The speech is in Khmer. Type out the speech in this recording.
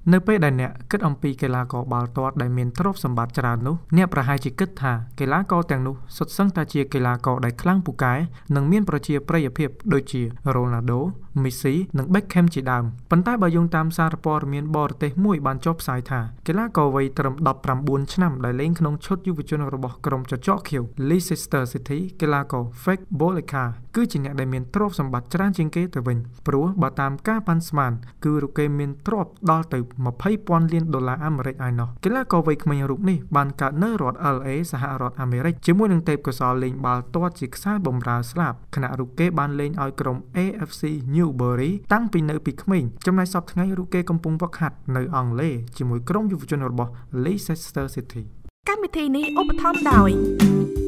នៅពេលដែលអ្នកគិតអំពីកីឡាករបាល់ទាត់ដែលមានទ្រព្យសម្បត្តិច្រើននោះអ្នកប្រហែលជាគិតថាកីឡាករទាំងនោះសុទ្ធសឹងតែជាកីឡាករដែលខ្លាំងពូកែនិងមានប្រជាប្រិយភាពដូចជា Ronaldo, Messi និង Beckham ជាដើមប៉ុន្តែបើយោងតាមសារព័ត៌មានបរទេសមួយបានចុះផ្សាយថាកីឡាករវ័យត្រឹម19ឆ្នាំដែលលេងក្នុងឈុតយុវជនរបស់ក្រុមចចកខៀវ Leicester City កីឡាករ Fake Boleka គឺជាអ្នកដែលមានទ្រព្យសម្បត្តិច្រើនជាងគេទៅវិញព្រោះបើតាមការប៉ាន់ស្មានគឺរូបគេមានទ្រព្យដល់ទៅ$20,000 លានអាមេរិកឯណោះកីឡាករវ័យក្មេងរូបនេះបានកើតនៅរដ្ឋ LA សហរដ្ឋអាមេរិកជាមួយនឹងទេពកោសល្យលេងបាល់ទាត់ជាខ្សែបម្រើស្លាបខណៈរូបគេបានលេងឲ្យក្រុម AFC Newbury តាំងពីនៅពីក្មេងចំណែកសប្តាហ៍ថ្ងៃរូបគេកំពុងហ្វឹកហាត់នៅអង់គ្លេសជាមួយក្រុមយុវជនរបស់ Leicester City កម្មវិធីនេះឧបត្ថម្ភដោយ